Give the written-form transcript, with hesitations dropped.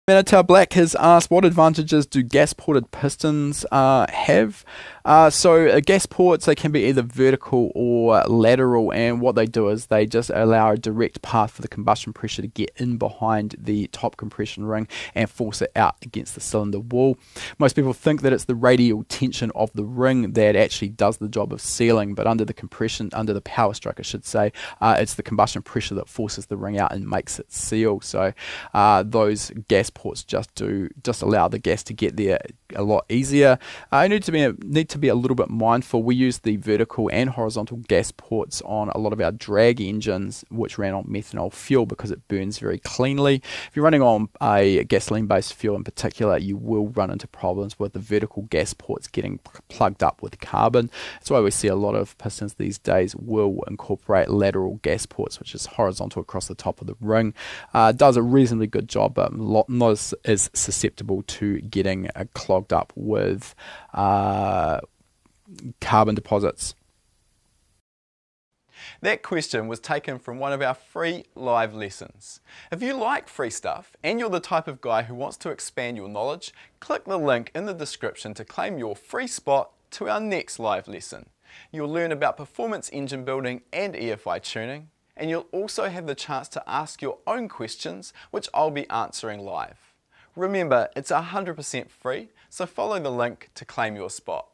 Minotaur Black has asked, what advantages do gas-ported pistons have? So gas ports, they can be either vertical or lateral, and what they do is they just allow a direct path for the combustion pressure to get in behind the top compression ring and force it out against the cylinder wall. Most people think that it's the radial tension of the ring that actually does the job of sealing, but under the power stroke I should say, it's the combustion pressure that forces the ring out and makes it seal. So those gas ports just allow the gas to get there a lot easier. I need to be a little bit mindful. We use the vertical and horizontal gas ports on a lot of our drag engines which ran on methanol fuel because it burns very cleanly. If you're running on a gasoline based fuel in particular, you will run into problems with the vertical gas ports getting plugged up with carbon. That's why we see a lot of pistons these days will incorporate lateral gas ports, which is horizontal across the top of the ring. Does a reasonably good job, but not as susceptible to getting clogged up with carbon deposits. That question was taken from one of our free live lessons. If you like free stuff and you're the type of guy who wants to expand your knowledge, click the link in the description to claim your free spot to our next live lesson. You'll learn about performance engine building and EFI tuning, and you'll also have the chance to ask your own questions, which I'll be answering live. Remember, it's 100% free, so follow the link to claim your spot.